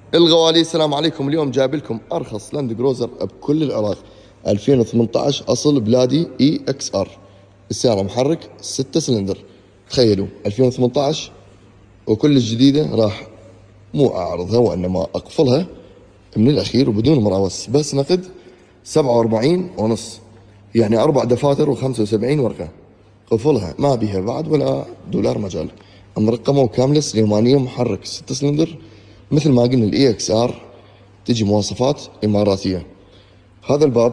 الغوالي السلام عليكم. اليوم جايب لكم ارخص لاند كروزر بكل العراق، 2018 اصل بلادي اي اكس ار. السياره محرك 6 سلندر، تخيلوا 2018 وكل الجديده راح مو اعرضها وانما اقفلها من الاخير وبدون مراوس، بس نقد 47 ونص، يعني 4 دفاتر و75 ورقه. قفلها ما بيها بعد ولا دولار مجال، مرقمه وكامله سليمانيه، محرك 6 سلندر مثل ما قلنا الاي اكس ار، تجي مواصفات اماراتيه. هذا الباب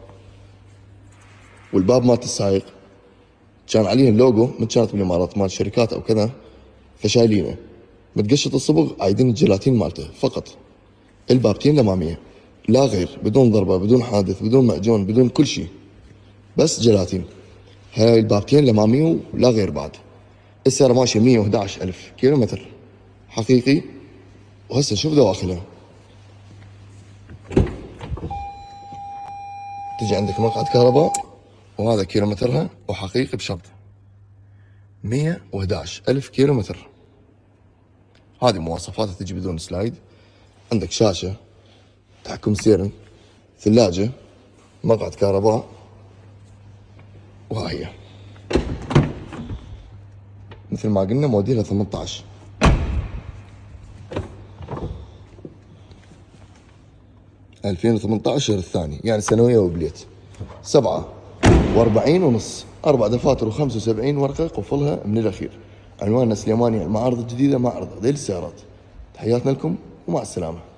والباب مالت السايق كان عليه اللوجو من كانت من الامارات مال شركات او كذا، فشايلينه. متقشط الصبغ عايدين الجيلاتين مالته فقط. البابتين الاماميه لا غير، بدون ضربه، بدون حادث، بدون معجون، بدون كل شيء، بس جيلاتين. هاي البابتين الاماميه ولا غير. بعد السياره ماشيه 111,000 كيلومتر حقيقي. وهسه شوف دواخلها، تجي عندك مقعد كهرباء وهذا كيلومترها وحقيقي بشنطة 111,000 كيلومتر. هذه مواصفاتها، تجي بدون سلايد. عندك شاشة، تحكم ستيرن، ثلاجة، مقعد كهرباء، وهاي مثل ما قلنا موديلها 18. ألفين وثمنطعش الثاني، يعني سنوية وبليت. 47 ونص، 4 دفاتر و75 ورقة، قفلها من الأخير. عنواننا سليمانية، المعارض الجديدة، معرض عديل السيارات. تحياتنا لكم ومع السلامة.